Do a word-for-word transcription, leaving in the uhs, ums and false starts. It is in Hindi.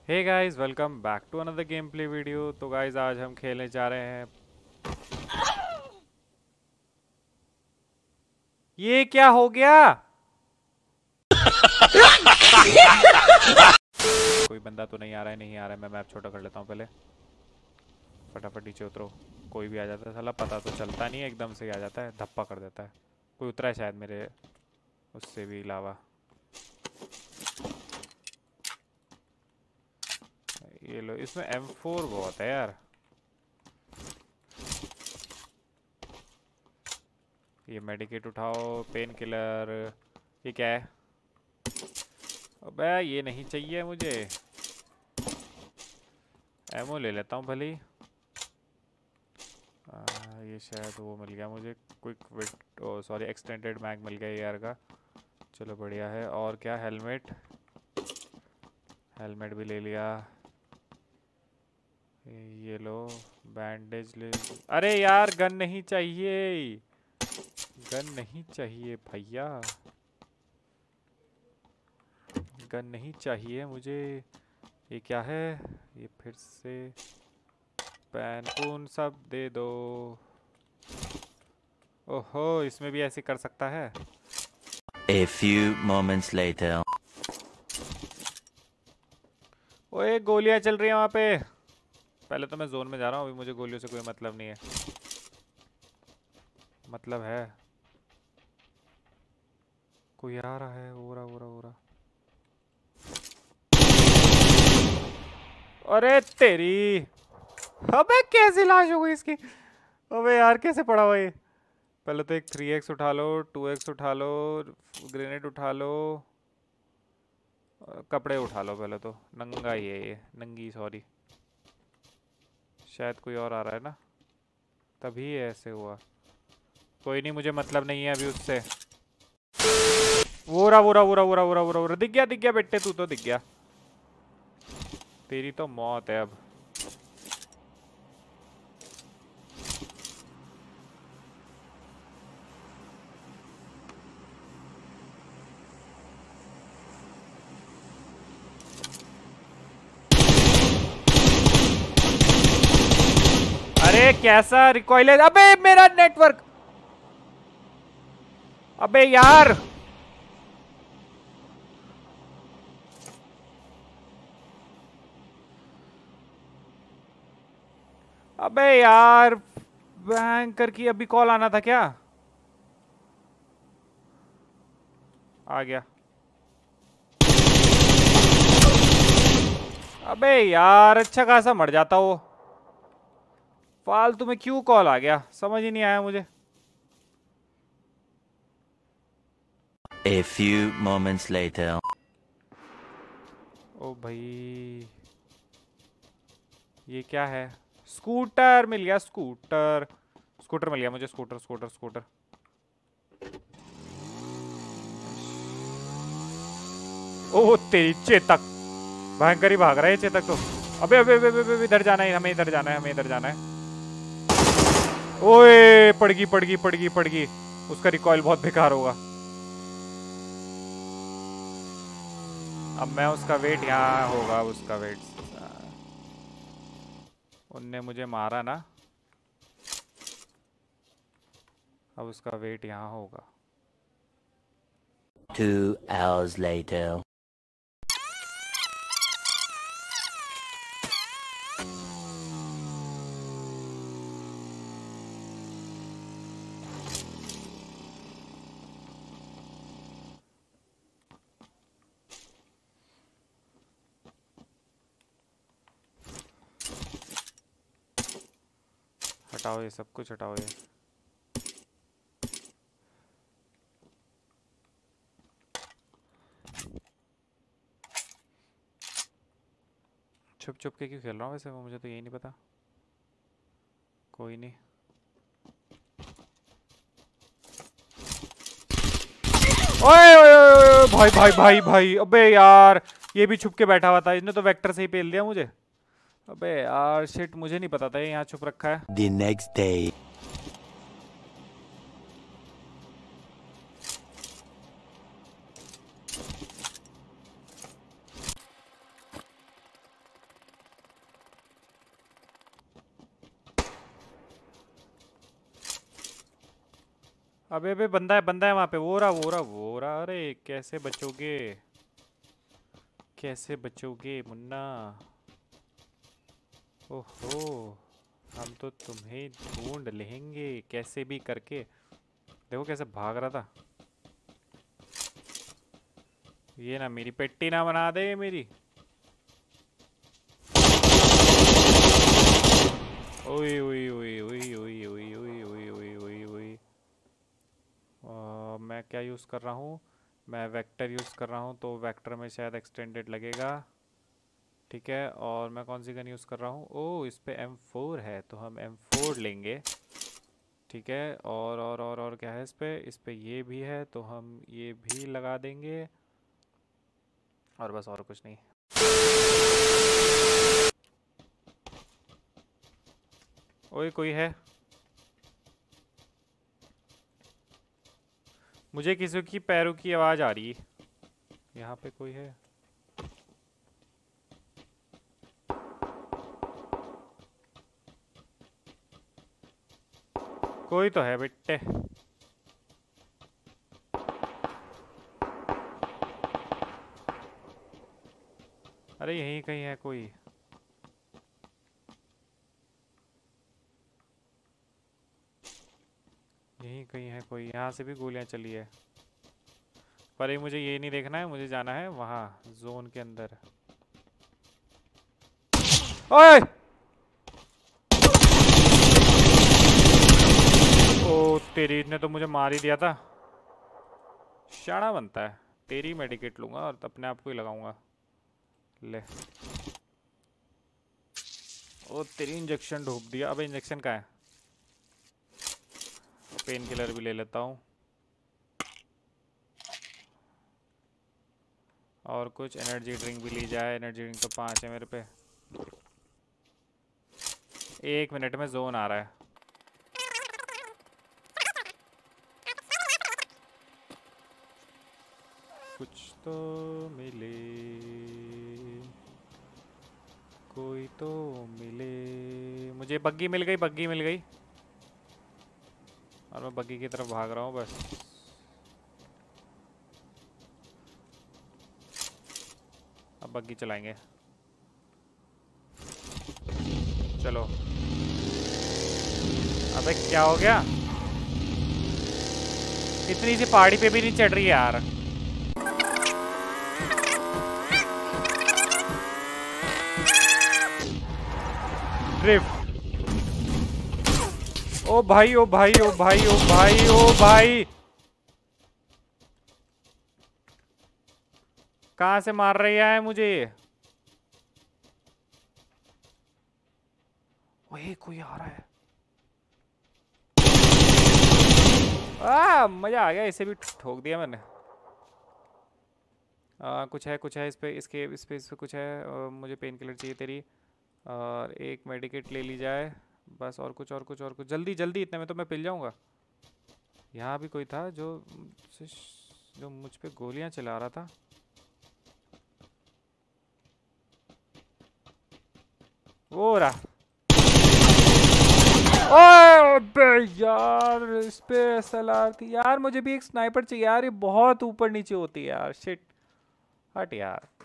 Hey guys, welcome back to another game play video. तो गाइस आज हम खेलने जा रहे हैं। ये क्या हो गया? कोई बंदा तो नहीं आ रहा है, नहीं आ रहा है। मैं मैप छोटा कर लेता हूँ पहले। फटाफट नीचे उतरो। कोई भी आ जाता है साला, पता तो चलता नहीं है, एकदम से ही आ जाता है, धप्पा कर देता है। कोई उतरा है शायद मेरे उससे भी अलावा। ये लो, इसमें एम फोर बहुत है यार। ये मेडिकेट उठाओ, पेन किलर। ये क्या है? अबे ये नहीं चाहिए मुझे। एमओ ले लेता हूँ भले ही। आ, ये शायद वो मिल गया मुझे। Quick wit oh sorry extended mag मिल गया यार का। चलो बढ़िया है। और क्या? हेलमेट। हेलमेट भी ले लिया। ये लो, बैंडेज ले। अरे यार गन नहीं चाहिए, गन नहीं चाहिए भैया, गन नहीं चाहिए मुझे। ये क्या है? ये फिर से पैन पून सब दे दो। ओहो, इसमें भी ऐसे कर सकता है। A few moments later. ओए गोलियां चल रही हैं वहाँ पे। पहले तो मैं जोन में जा रहा हूँ, अभी मुझे गोलियों से कोई मतलब नहीं है। मतलब है, कोई आ रहा है। हो रहा हो रहा हो रहा। अरे तेरी, अबे कैसी लाश हो गई इसकी? अबे यार कैसे पड़ा हुआ ये? पहले तो एक थ्री एक्स उठा लो, टू एक्स उठा लो, ग्रेनेड उठा लो, कपड़े उठा लो। पहले तो नंगा ही है ये, नंगी सॉरी। शायद कोई और आ रहा है ना, तभी ऐसे हुआ। कोई नहीं, मुझे मतलब नहीं है अभी उससे। वो रहा वो रहा वो रहा वो रहा वो रहा वो रहा वो रहा। दिख गया दिख गया बेटे, तू तो दिख गया। तेरी तो मौत है अब। अरे कैसा रिकॉइल है? अबे मेरा नेटवर्क, अबे यार। अबे यार, बैंकर की अभी कॉल आना था क्या? आ गया। अबे यार, अच्छा खासा मर जाता वो। फालतू में क्यों कॉल आ गया, समझ ही नहीं आया मुझे। A few moments later. ओ भाई, ये क्या है? स्कूटर मिल गया, स्कूटर स्कूटर मिल गया मुझे। Scooter scooter scooter. ओ तेरी चेतक, भयंकर ही भाग रहा है चेतक तो। अबे अबे अबे अबे इधर जाना है, हमें इधर जाना है, हमें इधर जाना है। ओए पड़गी पड़गी पड़गी पड़गी। उसका रिकॉइल बहुत बेकार होगा। अब मैं उसका वेट यहाँ होगा, उसका वेट। उनने मुझे मारा ना, अब उसका वेट यहाँ होगा। Two hours later. हटाओ ये सब कुछ, हटाओ ये। छुप छुप के क्यों खेल रहा हूँ वैसे, वो मुझे तो यही नहीं पता। कोई नहीं। ओए ओए ओए भाई भाई भाई भाई, अबे यार ये भी छुप के बैठा हुआ था, इसने तो वेक्टर से ही पेल दिया मुझे। अबे यार शिट, मुझे नहीं पता था ये यहाँ छुप रखा है। The next day. अबे अबे बंदा है बंदा है वहाँ पे, वो रहा वो रहा वो रहा। अरे कैसे बचोगे, कैसे बचोगे मुन्ना? ओहो, हम तो तुम्हें ढूंढ लेंगे कैसे भी करके। देखो कैसे भाग रहा था। ये ना मेरी पेट्टी ना बना दे मेरी। ओए ओए ओए ओए ओए ओए ओए ओए ओए ओए ओए। अ, मैं क्या यूज़ कर रहा हूँ? मैं वेक्टर यूज़ कर रहा हूँ, तो वेक्टर में शायद एक्सटेंडेड लगेगा। ठीक है, और मैं कौन सी गन यूज़ कर रहा हूँ? ओह, इस पे एम फोर है तो हम एम फोर लेंगे। ठीक है, और और और और क्या है इस पे? इस पे ये भी है तो हम ये भी लगा देंगे। और बस, और कुछ नहीं। ओए कोई है? मुझे किसी की पैरों की आवाज़ आ रही है। यहाँ पे कोई है? कोई तो है बेटे। अरे यहीं कहीं है कोई। यहीं कहीं है कोई। यहाँ से भी गोलियां चली है, पर ये मुझे ये नहीं देखना है, मुझे जाना है वहाँ जोन के अंदर। ओए! ओ तेरी ने तो मुझे मार ही दिया था। शाना बनता है। तेरी मेडिकेट लूंगा और अपने आप को ही लगाऊंगा। ले, ओ तेरी इंजेक्शन ढूंढ दिया। अब इंजेक्शन का है? पेन किलर भी ले लेता हूँ। और कुछ एनर्जी ड्रिंक भी ली जाए। एनर्जी ड्रिंक तो पाँच है मेरे पे। एक मिनट में जोन आ रहा है। कुछ तो मिले, कोई तो मिले। मुझे बग्गी मिल गई, बग्गी मिल गई, और मैं बग्गी की तरफ भाग रहा हूँ बस। अब बग्गी चलाएंगे। चलो। अबे क्या हो गया? इतनी सी पहाड़ी पे भी नहीं चढ़ रही है यार। ड्रिफ्ट। ओ भाई ओ भाई ओ भाई ओ भाई ओ भाई, कहाँ से मार रही है मुझे? ओए कोई आ रहा है। आ, मजा आ गया, इसे भी ठोक दिया मैंने। आ, कुछ है कुछ है इस पे, इसके इस पे इस पे कुछ है। आ, मुझे पेन किलर चाहिए तेरी, और एक मेडिकेट ले ली जाए बस। और कुछ और कुछ और कुछ, जल्दी जल्दी, इतने में तो मैं पिल जाऊंगा। यहाँ भी कोई था जो जो मुझ पे गोलियां चला रहा था। वो रहा। ओए बे यार, इस पे एसएलआर थी यार। मुझे भी एक स्नाइपर चाहिए यार, ये बहुत ऊपर नीचे होती है यार। शिट, हट यार।